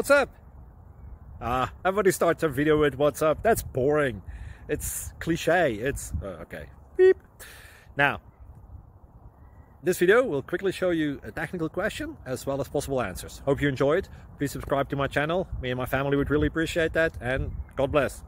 What's up? Everybody starts a video with what's up. That's boring. It's cliche. It's okay. Beep. Now, this video will quickly show you a technical question as well as possible answers. Hope you enjoyed. Please subscribe to my channel. Me and my family would really appreciate that, and God bless.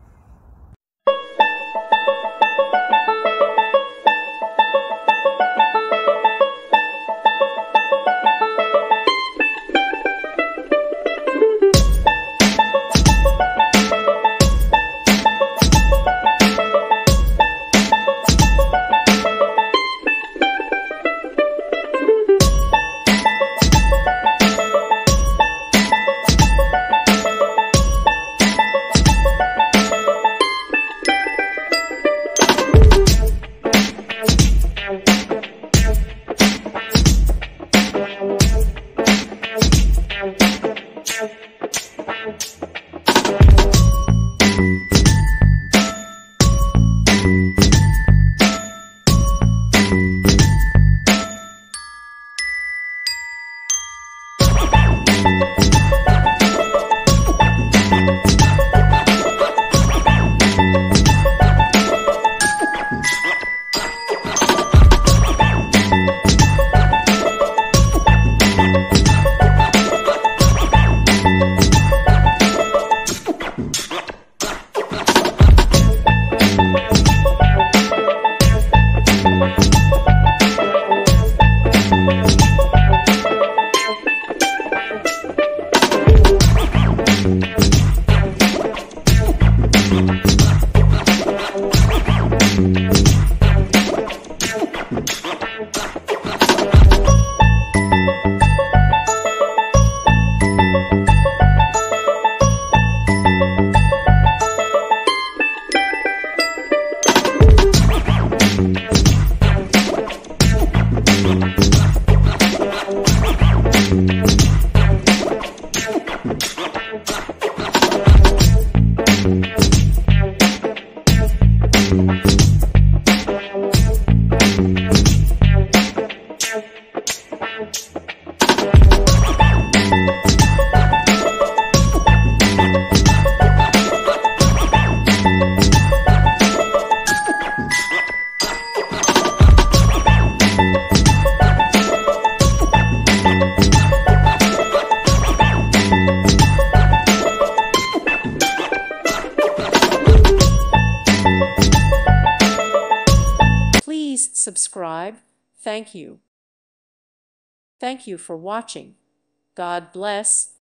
Please subscribe. Thank you. Thank you for watching. God bless.